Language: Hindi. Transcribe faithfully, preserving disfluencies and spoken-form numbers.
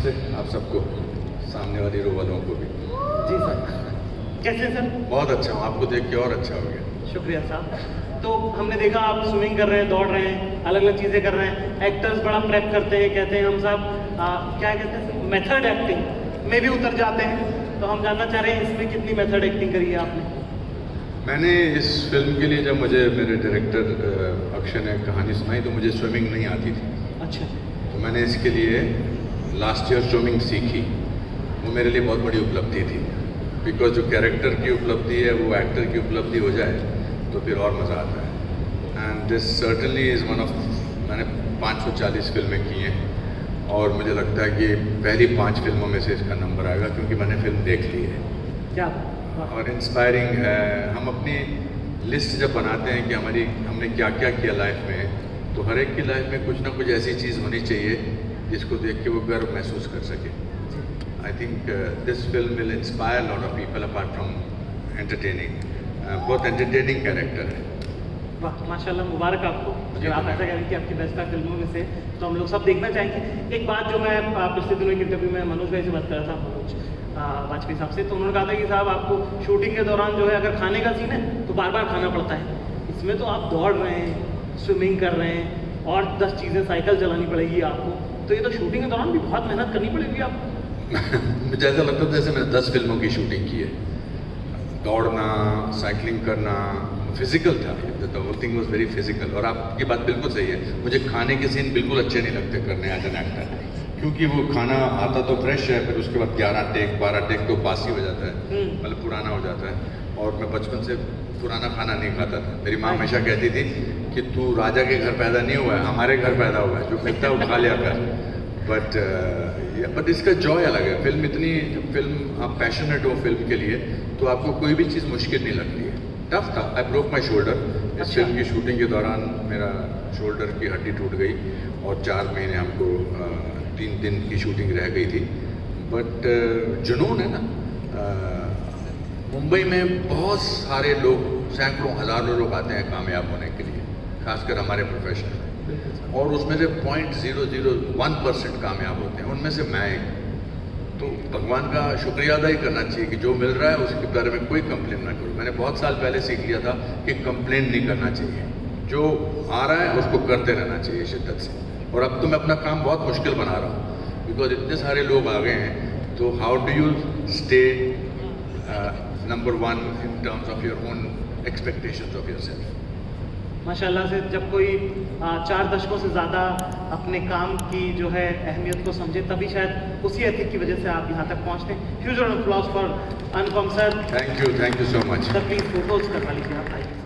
नमस्ते आप सबको, सामने वाली रो वालों को भी। जी सर, कैसे सर? बहुत अच्छा हूँ, आपको देख के और अच्छा हो गया। शुक्रिया साहब। तो हमने देखा आप स्विमिंग कर रहे हैं, दौड़ रहे हैं, अलग अलग चीज़ें कर रहे हैं। एक्टर्स बड़ा प्रेप करते हैं, कहते हैं हम सब आ, क्या कहते हैं, मेथड एक्टिंग में भी उतर जाते हैं। तो हम जानना चाह रहे हैं इसमें कितनी मेथड एक्टिंग करी है आपने? मैंने इस फिल्म के लिए जब मुझे मेरे डायरेक्टर अक्षय ने कहानी सुनाई तो मुझे स्विमिंग नहीं आती थी। अच्छा। तो मैंने इसके लिए लास्ट ईयर स्विमिंग सीखी। वो मेरे लिए बहुत बड़ी उपलब्धि थी, बिकॉज जो कैरेक्टर की उपलब्धि है वो एक्टर की उपलब्धि हो जाए तो फिर और मज़ा आता है। And this certainly is one of, मैंने पाँच सौ चालीस फिल्में की हैं और मुझे लगता है कि पहली पाँच फिल्मों में से इसका नंबर आएगा, क्योंकि मैंने फिल्म देख ली है। क्या और इंस्पायरिंग है। हम अपनी लिस्ट जब बनाते हैं कि हमारी हमने क्या क्या किया लाइफ में, तो हर एक की लाइफ में कुछ ना कुछ ऐसी चीज़ होनी चाहिए जिसको देख के वो गर्व महसूस कर सके। I think this film will inspire lot of people apart from entertaining. बहुत एंटरटेनिंग कैरेक्टर है। वाह, माशाल्लाह, मुबारक आपको। अगर आप ऐसा कह रहे हैं कि आपकी बेस्ट फिल्मों में से, तो हम लोग सब देखना चाहेंगे। एक बात जो मैं पिछले दिनों की इंटरव्यू में मनोज भाई से बात कर रहा था, मनोज वाजपेयी साहब से, तो उन्होंने कहा था कि साहब आपको शूटिंग के दौरान जो है अगर खाने का सीन है तो बार बार खाना पड़ता है। इसमें तो आप दौड़ रहे हैं, स्विमिंग कर रहे हैं और दस चीज़ें, साइकिल चलानी पड़ेगी आपको, तो ये तो शूटिंग के दौरान भी बहुत मेहनत करनी पड़ेगी आपको। मुझे ऐसा लगता था जैसे मैंने दस फिल्मों की शूटिंग की है। दौड़ना, साइकिलिंग करना, फिजिकल था। The whole thing was very physical. और आपकी बात बिल्कुल सही है, मुझे खाने के सीन बिल्कुल अच्छे नहीं लगते करने एज एन एक्टर, क्योंकि वो खाना आता तो फ्रेश है, फिर उसके बाद ग्यारह टेक बारह टेक तो बासी हो जाता है, मतलब पुराना हो जाता है। और मैं बचपन से पुराना खाना नहीं खाता था। मेरी माँ हमेशा कहती थी कि तू राजा के घर पैदा नहीं हुआ है, हमारे घर पैदा हुआ है, जो मिलता है वो खा लिया कर। बट बट इसका जॉय अलग है। फिल्म इतनी, फिल्म आप पैशनेट हो फिल्म के लिए तो आपको कोई भी चीज़ मुश्किल नहीं लगती है। टफ था। I broke my shoulder. इस फिल्म की शूटिंग के दौरान मेरा शोल्डर की हड्डी टूट गई और चार महीने हमको uh, तीन दिन की शूटिंग रह गई थी। बट uh, जुनून है ना। मुंबई में बहुत सारे लोग, सैकड़ों हज़ारों लोग आते हैं कामयाब होने के लिए, खासकर हमारे प्रोफेशन में, और उसमें से point zero zero one percent कामयाब होते हैं, उनमें से मैं एक। तो भगवान का शुक्रिया अदा ही करना चाहिए कि जो मिल रहा है उसके बारे में कोई कंप्लेन ना करो। मैंने बहुत साल पहले सीख लिया था कि कंप्लेन नहीं करना चाहिए, जो आ रहा है उसको करते रहना चाहिए शिद्दत से। और अब तो मैं अपना काम बहुत मुश्किल बना रहा हूँ, बिकॉज इतने सारे लोग आ गए हैं। तो how do you stay number one in terms of your own expectations of yourself. माशाल्लाह से जब कोई आ, चार दशकों से ज़्यादा अपने काम की जो है अहमियत को समझे, तभी शायद उसी एथिक की वजह से आप यहाँ तक पहुँचते हैं। Huge round of applause for Anupam sir. Thank you, thank you so much. Sir please photos करवा लीजिए आप।